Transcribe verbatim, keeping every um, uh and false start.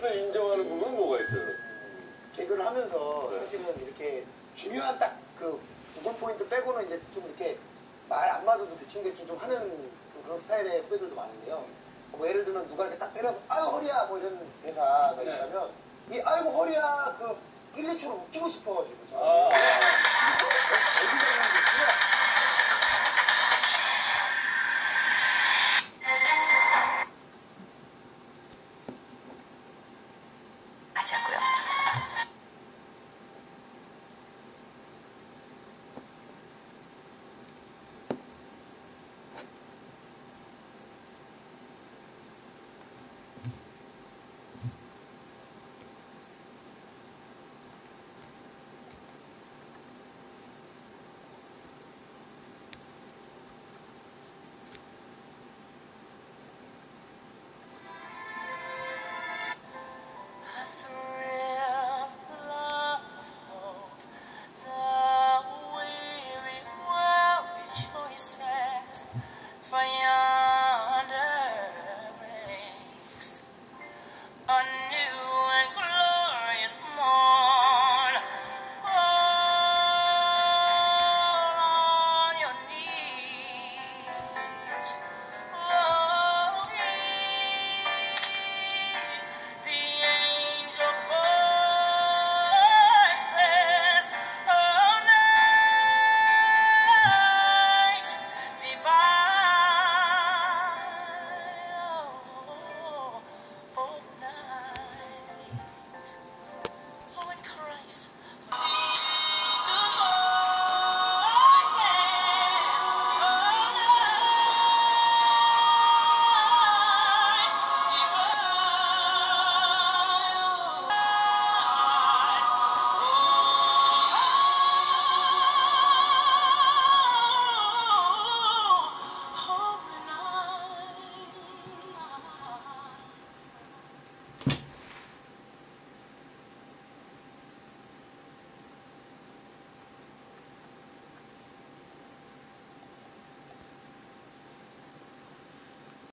개그로서 인정하는 부분은 뭐가 있어요? 개그를 하면서 네. 사실은 이렇게 중요한 딱 그 우선 포인트 빼고는 이제 좀 이렇게 말 안 맞아도 대충대충 좀 하는 그런 스타일의 후배들도 많은데요. 뭐 예를 들면 누가 이렇게 딱 때려서 아유 허리야 뭐 이런 대사가 네. 있다면 이 아이고 허리야 그 일, 이 초로 웃기고 싶어가지고 아.